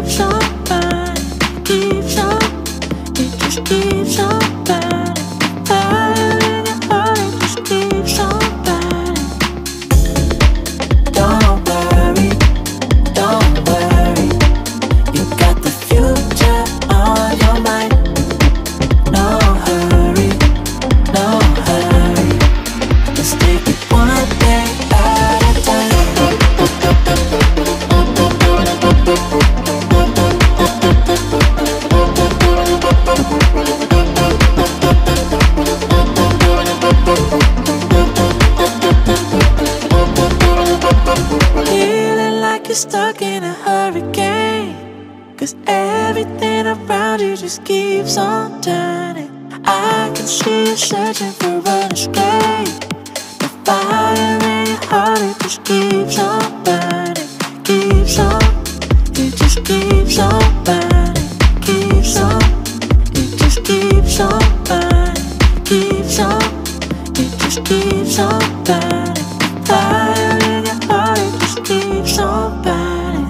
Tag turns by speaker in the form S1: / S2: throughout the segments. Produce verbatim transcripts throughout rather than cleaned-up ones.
S1: keeps on burning, keeps on, it just keeps on burning. Fire in your heart, it just keeps on burning. Don't worry, don't worry, you got the future on your mind. No hurry, no hurry, let's take it one day at a time. Feeling like you're stuck in a hurricane, 'cause everything around you just keeps on turning. I can see you searching for an escape. The fire in your heart, it just keeps on burning, keeps on, it just keeps on burning, keeps on, it just keeps on burning, keeps on, it just keeps on burning. Fire in your heart, it just keeps on burning.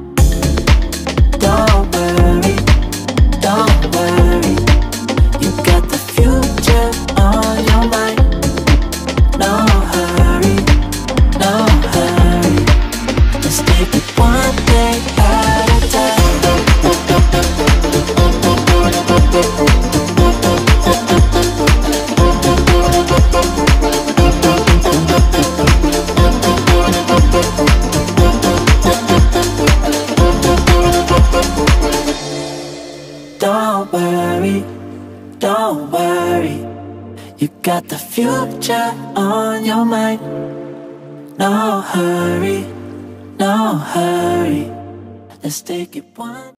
S1: Don't worry, don't worry, you got the future on your mind. No hurry, no hurry, let's take it one day at a time. Don't worry, don't worry, you got the future on your mind. No hurry, no hurry, let's take it one